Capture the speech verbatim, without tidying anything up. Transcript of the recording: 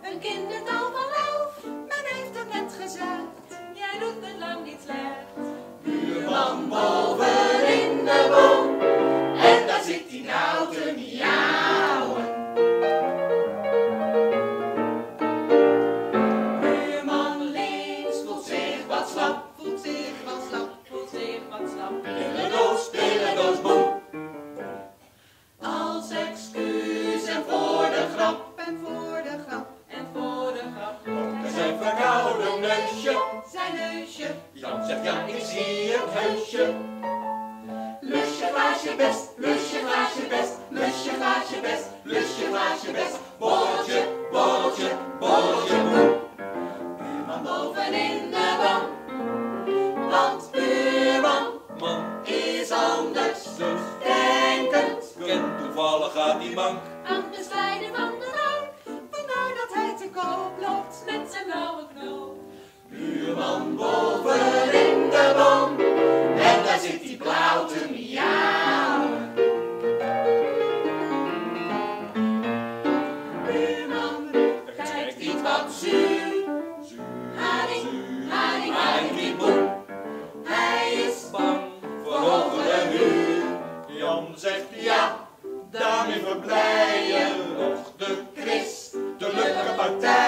een kindertal van elf. Men heeft het net gezegd, jij doet het lang niet slecht. Buurman boven in de boom, en daar zit hij nou te miauwen. Buurman links voelt zich wat slap, voelt zich wat slap, voelt zich wat slap. Pillendoos, pillendoos, boem. Als excuus en voor de grap, en voor de grap, en voor de grap. Op zijn verkouden neusje, zijn neusje. Jan zegt ja, ik zie het heusje. Lusje glaasje best, lusje glaasje best, lusje glaasje best, lusje glaasje best. Borreltje, borreltje, borreltje, boem. Buurman boven in de boom, want buurman man is anders, dus denkend. En toevallig gaat die mank Aan de zijde van de dijk, vandaar dat hij te koop loopt met zijn blauwe knoop. Buurman boven in de boom, en daar zit hij blauw te miauwen. Buurman kijkt iets wat zuur, haring, haring, haring, die boem. Hij is bang voor hogere huur. Jan zegt ja, daarmee verblijen nog de christelijke partij.